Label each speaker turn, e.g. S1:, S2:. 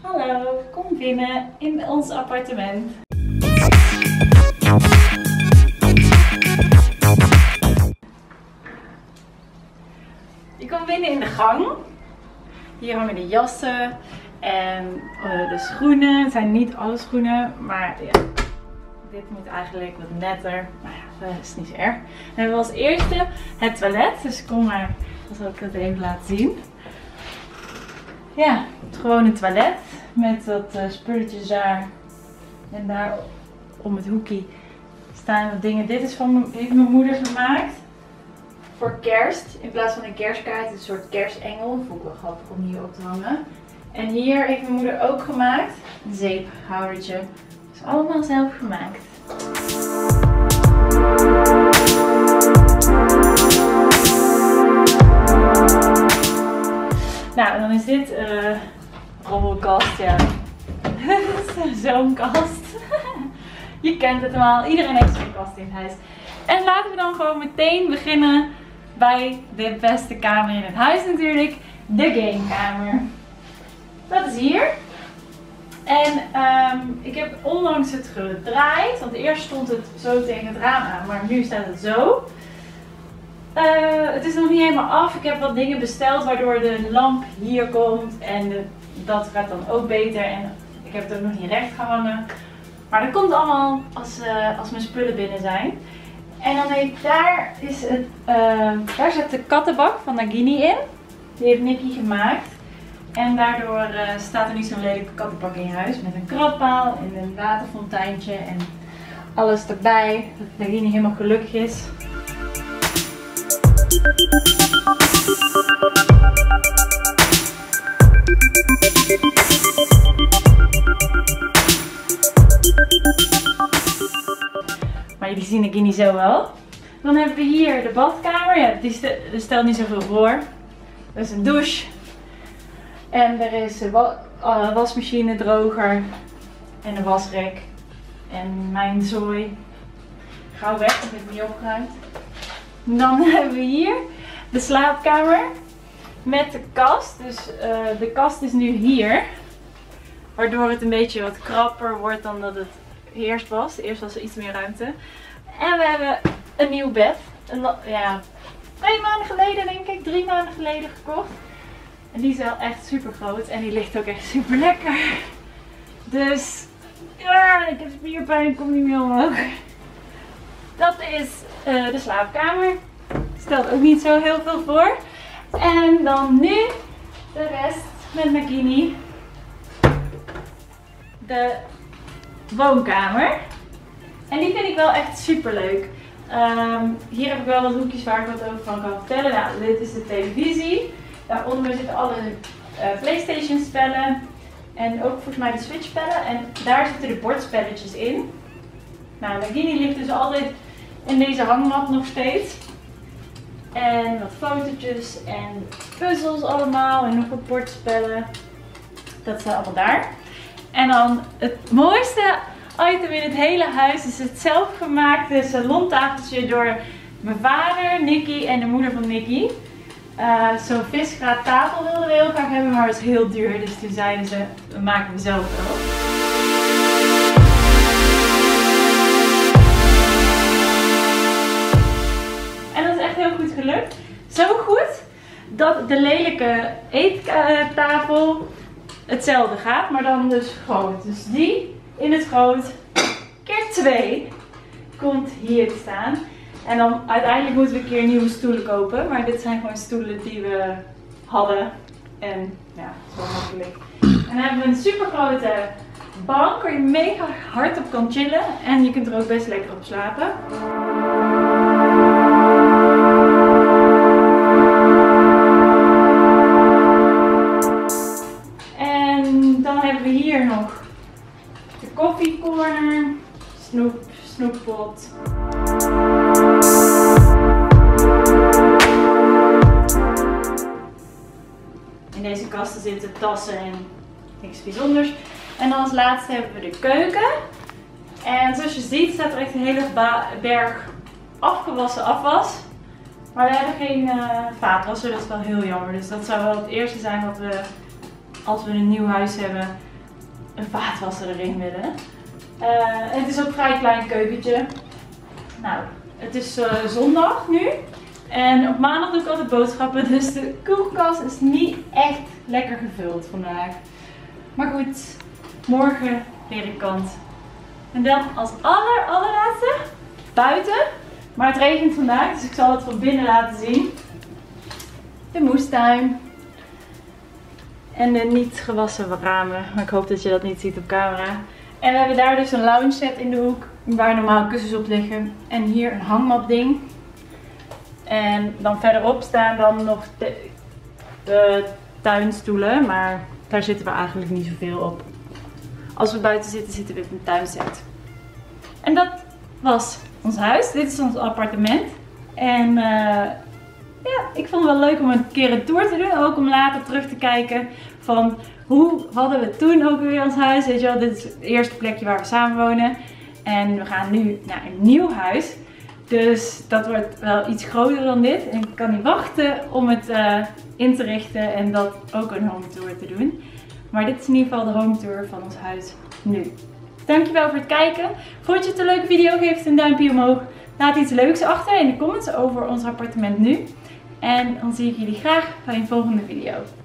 S1: Hallo, kom binnen in ons appartement. Je komt binnen in de gang. Hier hangen de jassen en de schoenen. Het zijn niet alle schoenen, maar ja, dit moet eigenlijk wat netter. Maar ja, dat is niet zo erg. Dan hebben we als eerste het toilet. Dus kom maar, dan zal ik het even laten zien. Ja, het gewone toilet met wat spulletjes daar. En daar om het hoekje staan wat dingen. Dit is heeft mijn moeder gemaakt. Voor kerst. In plaats van een kerstkaart, een soort kerstengel. Dat vond ik wel grappig om hier op te hangen. En hier heeft mijn moeder ook gemaakt. Een zeephoudertje. Dat is allemaal zelf gemaakt. Nou, dan is dit rommelkast, ja. Zo'n kast. Je kent het allemaal. Iedereen heeft zo'n kast in het huis. En laten we dan gewoon meteen beginnen bij de beste kamer in het huis natuurlijk. De gamekamer. Dat is hier. En ik heb onlangs het gedraaid. Want eerst stond het zo tegen het raam aan. Maar nu staat het zo. Het is nog niet helemaal af. Ik heb wat dingen besteld waardoor de lamp hier komt. En dat gaat dan ook beter. En ik heb het ook nog niet recht gehangen. Maar dat komt allemaal als mijn spullen binnen zijn. En dan heeft daar zit de kattenbak van Nagini in. Die heeft Nicky gemaakt. En daardoor staat er niet zo'n lelijke kattenbak in je huis. Met een krabpaal en een waterfonteintje en alles erbij. Dat Nagini helemaal gelukkig is. Maar jullie zien Nagini zo wel. Dan hebben we hier de badkamer. Ja, die stelt niet zoveel voor. Er is een douche. En er is een wasmachine, droger. En een wasrek. En mijn zooi. Gauw weg, dat heb ik niet opgeruimd. Dan hebben we hier de slaapkamer. Met de kast. Dus de kast is nu hier. Waardoor het een beetje wat krapper wordt dan dat het eerst was. Eerst was er iets meer ruimte. En we hebben een nieuw bed. Ja, 2 maanden geleden denk ik. 3 maanden geleden gekocht. En die is wel echt super groot. En die ligt ook echt super lekker. Dus ja, ik heb spierpijn. Ik kom niet meer omhoog. Dat is de slaapkamer. Stelt ook niet zo heel veel voor. En dan nu de rest met Nagini. De woonkamer. En die vind ik wel echt super leuk. Hier heb ik wel wat hoekjes waar ik wat over van kan vertellen. Nou, dit is de televisie. Daaronder zitten alle PlayStation spellen. En ook volgens mij de Switch spellen. En daar zitten de bordspelletjes in. Nou, Nagini ligt dus altijd in deze hangmat nog steeds. En wat fotootjes en puzzels allemaal. En nog wat bordspellen. Dat staat allemaal daar. En dan het mooiste item in het hele huis is het zelfgemaakte salontafeltje door mijn vader, Nicky en de moeder van Nicky. Zo'n visgraat tafel wilden we heel graag hebben, maar het is heel duur. Dus toen zeiden ze, we maken hem zelf wel. En dat is echt heel goed gelukt. Zo goed dat de lelijke eettafel hetzelfde gaat, maar dan dus groot. Dus die in het groot keer 2 komt hier te staan. En dan uiteindelijk moeten we een keer nieuwe stoelen kopen. Maar dit zijn gewoon stoelen die we hadden. En ja, zo makkelijk. En dan hebben we een super grote bank waar je mega hard op kan chillen. En je kunt er ook best lekker op slapen. En dan hebben we hier nog de koffiecorner, snoeppot. In deze kasten zitten tassen en niks bijzonders. En dan als laatste hebben we de keuken. En zoals je ziet staat er echt een hele berg afgewassen afwas. Maar we hebben geen vaatwasser, dat is wel heel jammer. Dus dat zou wel het eerste zijn wat we, als we een nieuw huis hebben, een vaatwasser erin willen. En het is ook een vrij klein keukentje. Nou, het is zondag nu. En op maandag doe ik altijd boodschappen. Dus de koelkast is niet echt lekker gevuld vandaag. Maar goed, morgen weer een kant. En dan als allerlaatste buiten. Maar het regent vandaag, dus ik zal het van binnen laten zien. De moestuin. En de niet gewassen ramen. Maar ik hoop dat je dat niet ziet op camera. En we hebben daar dus een lounge set in de hoek. Waar normaal kussens op liggen. En hier een hangmat ding. En dan verderop staan dan nog de tuinstoelen. Maar daar zitten we eigenlijk niet zoveel op. Als we buiten zitten, zitten we op een tuinset. En dat was ons huis. Dit is ons appartement. En ja, ik vond het wel leuk om een keer een tour te doen. Ook om later terug te kijken van hoe hadden we toen ook weer ons huis. Weet je wel, dit is het eerste plekje waar we samen wonen. En we gaan nu naar een nieuw huis. Dus dat wordt wel iets groter dan dit. En ik kan niet wachten om het in te richten en dat ook een home tour te doen. Maar dit is in ieder geval de home tour van ons huis nu. Dankjewel voor het kijken. Vond je het een leuke video? Geef het een duimpje omhoog. Laat iets leuks achter in de comments over ons appartement nu. En dan zie ik jullie graag bij een volgende video.